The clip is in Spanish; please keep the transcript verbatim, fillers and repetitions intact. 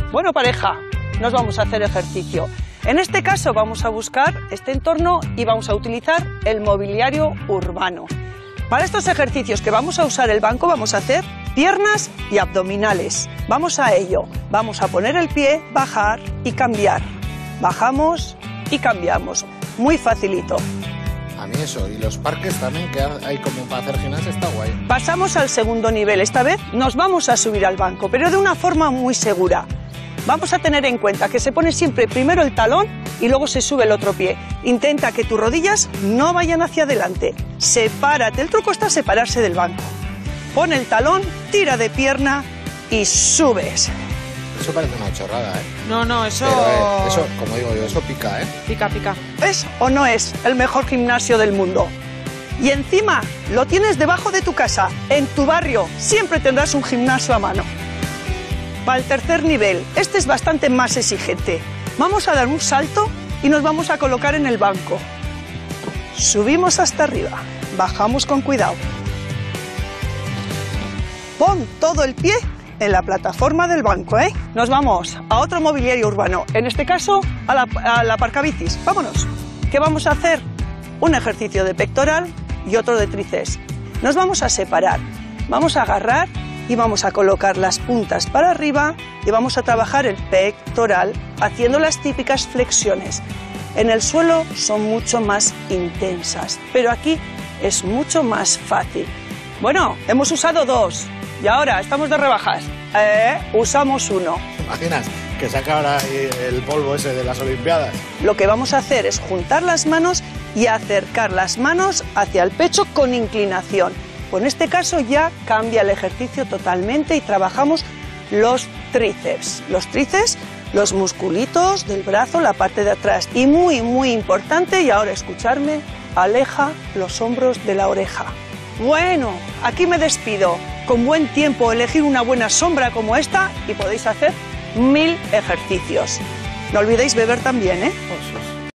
Bueno, pareja, nos vamos a hacer ejercicio. En este caso vamos a buscar este entorno y vamos a utilizar el mobiliario urbano. Para estos ejercicios que vamos a usar el banco, vamos a hacer piernas y abdominales. Vamos a ello. Vamos a poner el pie, bajar y cambiar. Bajamos y cambiamos. Muy facilito. A mí eso, y los parques también que hay como para hacer gimnasia está guay. Pasamos al segundo nivel. Esta vez nos vamos a subir al banco, pero de una forma muy segura. Vamos a tener en cuenta que se pone siempre primero el talón y luego se sube el otro pie. Intenta que tus rodillas no vayan hacia adelante. Sepárate. El truco está separarse del banco. Pon el talón, tira de pierna y subes. Eso parece una chorrada, ¿eh? No, no, eso... Pero, eh, eso, como digo yo, eso pica, ¿eh? Pica, pica. ¿Es o no es el mejor gimnasio del mundo? Y encima lo tienes debajo de tu casa, en tu barrio. Siempre tendrás un gimnasio a mano. Para el tercer nivel, este es bastante más exigente. Vamos a dar un salto y nos vamos a colocar en el banco. Subimos hasta arriba, bajamos con cuidado. Pon todo el pie en la plataforma del banco, ¿eh? Nos vamos a otro mobiliario urbano, en este caso a la, a la aparcabicis. Vámonos. ¿Qué vamos a hacer? Un ejercicio de pectoral y otro de tríceps. Nos vamos a separar, vamos a agarrar y vamos a colocar las puntas para arriba y vamos a trabajar el pectoral haciendo las típicas flexiones. En el suelo son mucho más intensas, pero aquí es mucho más fácil. Bueno, hemos usado dos y ahora estamos de rebajas. Eh, usamos uno. ¿Te imaginas que saca ahora el polvo ese de las Olimpiadas? Lo que vamos a hacer es juntar las manos y acercar las manos hacia el pecho con inclinación. En este caso ya cambia el ejercicio totalmente y trabajamos los tríceps. Los tríceps, los musculitos del brazo, la parte de atrás. Y muy, muy importante, y ahora escucharme, aleja los hombros de la oreja. Bueno, aquí me despido. Con buen tiempo, elegir una buena sombra como esta y podéis hacer mil ejercicios. No olvidéis beber también, ¿eh? Pues,